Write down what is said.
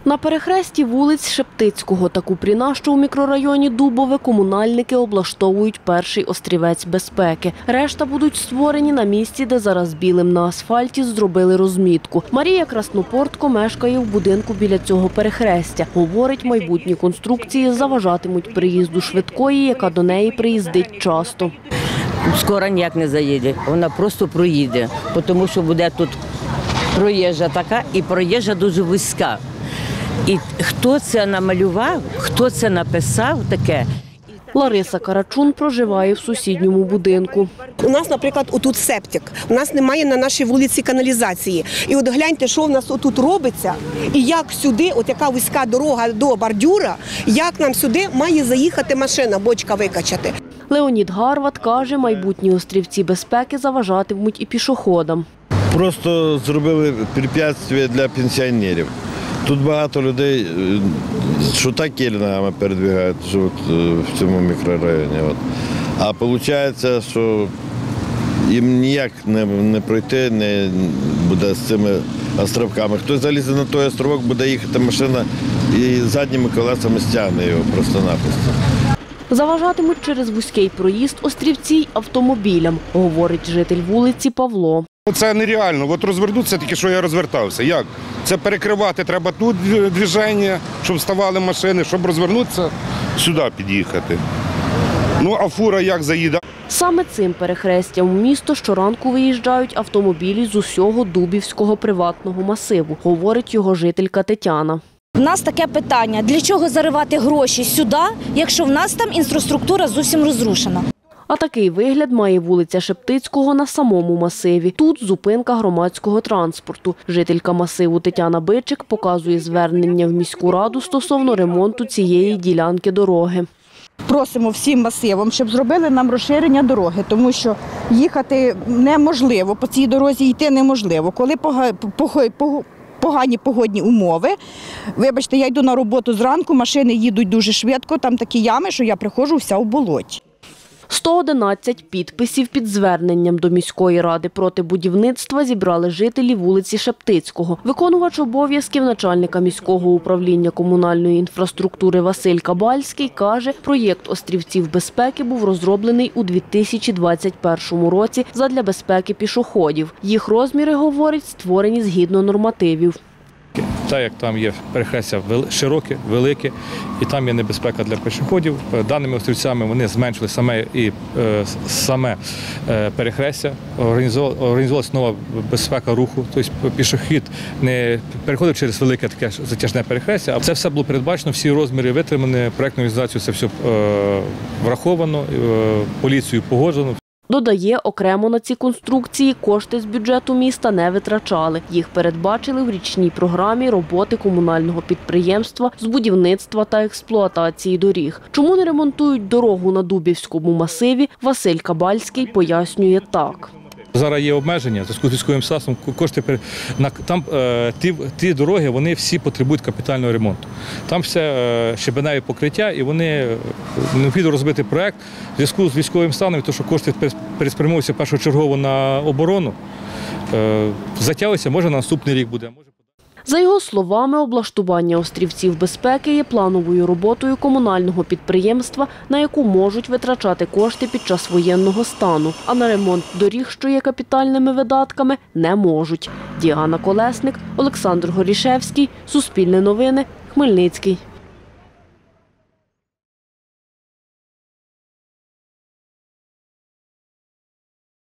На перехресті вулиць Шептицького та Купріна, що у мікрорайоні Дубове, комунальники облаштовують перший острівець безпеки. Решта будуть створені на місці, де зараз білим на асфальті зробили розмітку. Марія Краснопортко мешкає в будинку біля цього перехрестя. Говорить, майбутні конструкції заважатимуть приїзду швидкої, яка до неї приїздить часто. Скоро ніяк не заїде, вона просто проїде, тому що буде тут проїжджа така і проїжджа дуже вузька. І хто це намалював, хто це написав таке? Лариса Карачун проживає в сусідньому будинку. У нас, наприклад, отут септик. У нас немає на нашій вулиці каналізації. І от гляньте, що в нас отут робиться, і як сюди, от яка вузька дорога до бордюра, як нам сюди має заїхати машина, бочка викачати. Леонід Гарват каже, майбутні острівці безпеки заважатимуть і пішоходам. Просто зробили препятствия для пенсіонерів. Тут багато людей, що так еле ногами передвигають, живуть в цьому мікрорайоні. А виходить, що їм ніяк не пройти не буде з цими островками. Хтось залізе на той островок, буде їхати машина і задніми колесами стягне його просто-напросто. Заважатимуть через вузький проїзд острівці й автомобілям, говорить житель вулиці Павло. Це нереально. От розвернутися, тільки що я розвертався. Як? Це перекривати треба тут движення, щоб ставали машини, щоб розвернутися, сюди під'їхати. Ну, а фура як заїде? Саме цим перехрестям у місто щоранку виїжджають автомобілі з усього Дубівського приватного масиву, говорить його жителька Тетяна. У нас таке питання, для чого заривати гроші сюди, якщо в нас там інфраструктура зовсім розрушена? А такий вигляд має вулиця Шептицького на самому масиві. Тут зупинка громадського транспорту. Жителька масиву Тетяна Бичик показує звернення в міську раду стосовно ремонту цієї ділянки дороги. Просимо всім масивом, щоб зробили нам розширення дороги, тому що їхати неможливо, по цій дорозі йти неможливо. Коли погані погодні умови, вибачте, я йду на роботу зранку, машини їдуть дуже швидко, там такі ями, що я приходжу вся в болоті. 111 підписів під зверненням до міської ради проти будівництва зібрали жителі вулиці Шептицького. Виконувач обов'язків начальника міського управління комунальної інфраструктури Василь Кабальський каже, проєкт острівців безпеки був розроблений у 2021 році задля безпеки пішоходів. Їх розміри, говорить, створені згідно нормативів. Так як там є перехрестя широке, велике, і там є небезпека для пішоходів, даними острівцями вони зменшили саме перехрестя, організувалася нова безпека руху, тобто пішохід не переходив через велике таке затяжне перехрестя. Це все було передбачено, всі розміри витримані, проєктною організацією це все враховано, поліцією погоджено. Додає, окремо на ці конструкції кошти з бюджету міста не витрачали. Їх передбачили в річній програмі роботи комунального підприємства з будівництва та експлуатації доріг. Чому не ремонтують дорогу на Дубівському масиві, Василь Кабальський пояснює так. Зараз є обмеження, в зв'язку з військовим станом, кошти там ті дороги, вони всі потребують капітального ремонту. Там все щебеневе покриття, і вони необхідно розбити проєкт в зв'язку з військовим станом, тому що кошти переспрямовуються першочергово на оборону. Затягуються, може на наступний рік буде. За його словами, облаштування острівців безпеки є плановою роботою комунального підприємства, на яку можуть витрачати кошти під час воєнного стану, а на ремонт доріг, що є капітальними видатками, не можуть. Діана Колесник, Олександр Горішевський, Суспільне новини, Хмельницький.